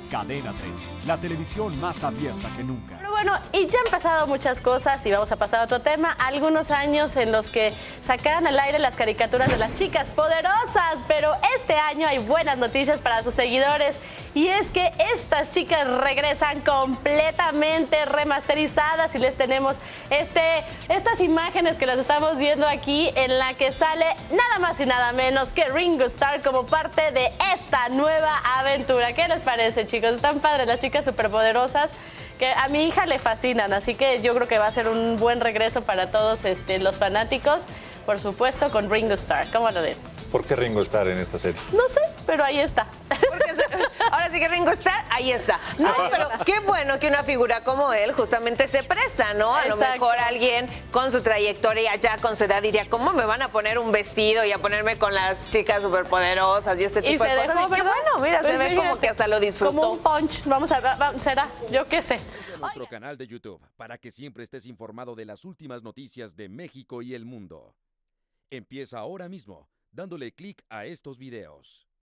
Cadena 30, la televisión más abierta que nunca. Pero bueno, y ya han pasado muchas cosas y vamos a pasar a otro tema. Algunos años en los que sacaron al aire las caricaturas de las chicas poderosas, pero este año hay buenas noticias para sus seguidores y es que estas chicas regresan completamente remasterizadas y les tenemos estas imágenes que las estamos viendo aquí en la que sale nada más y nada menos que Ringo Starr como parte de esta nueva aventura. ¿Qué les parece, chicos? Están padres las chicas superpoderosas que a mi hija le fascinan, así que yo creo que va a ser un buen regreso para todos los fanáticos, por supuesto con Ringo Starr. ¿Cómo lo ven? ¿Por qué Ringo Starr en esta serie? No sé, pero ahí está. Ahora sí que Ringo Starr, ahí está. No, pero qué bueno que una figura como él justamente se presta, ¿no? A lo mejor alguien con su trayectoria ya con su edad diría, ¿cómo me van a poner un vestido y a ponerme con las chicas superpoderosas y este tipo de cosas? Dejó, y qué bueno, mira, pues se ve como que hasta lo disfrutó. Como un punch, vamos a ver, será, yo qué sé. Nuestro canal de YouTube para que siempre estés informado de las últimas noticias de México y el mundo. Empieza ahora mismo dándole clic a estos videos.